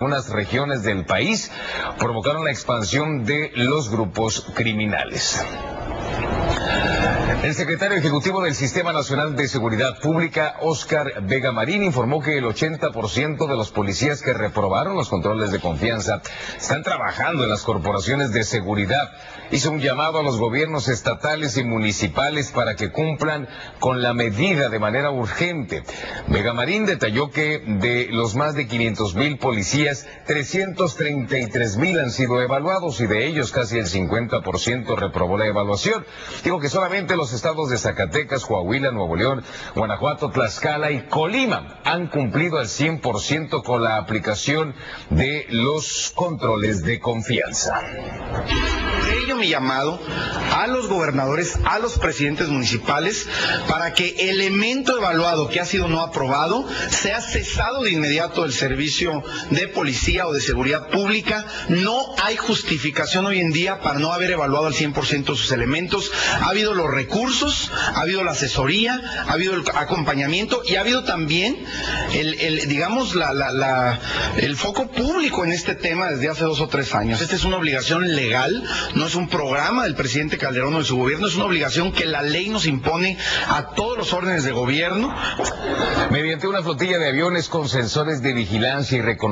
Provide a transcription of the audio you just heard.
algunas regiones del país provocaron la expansión de los grupos criminales. El secretario ejecutivo del Sistema Nacional de Seguridad Pública, Óscar Vega Marín, informó que el 80% de los policías que reprobaron los controles de confianza están trabajando en las corporaciones de seguridad. Hizo un llamado a los gobiernos estatales y municipales para que cumplan con la medida de manera urgente. Vega Marín detalló que de los más de 500,000 policías, 333,000 han sido evaluados y de ellos casi el 50% reprobó la evaluación. Dijo que solamente los estados de Zacatecas, Coahuila, Nuevo León, Guanajuato, Tlaxcala y Colima han cumplido al 100% con la aplicación de los controles de confianza. De ello mi llamado a los gobernadores, a los presidentes municipales, para que elemento evaluado que ha sido no aprobado sea cesado de inmediato del servicio de policía o de seguridad pública. No hay justificación hoy en día para no haber evaluado al 100% sus elementos. Ha habido los recursos, ha habido la asesoría, ha habido el acompañamiento y ha habido también el foco público en este tema desde hace 2 o 3 años. Esta es una obligación legal, no es un programa del presidente Calderón o de su gobierno, es una obligación que la ley nos impone a todos los órdenes de gobierno. Mediante una flotilla de aviones con sensores de vigilancia y reconocimiento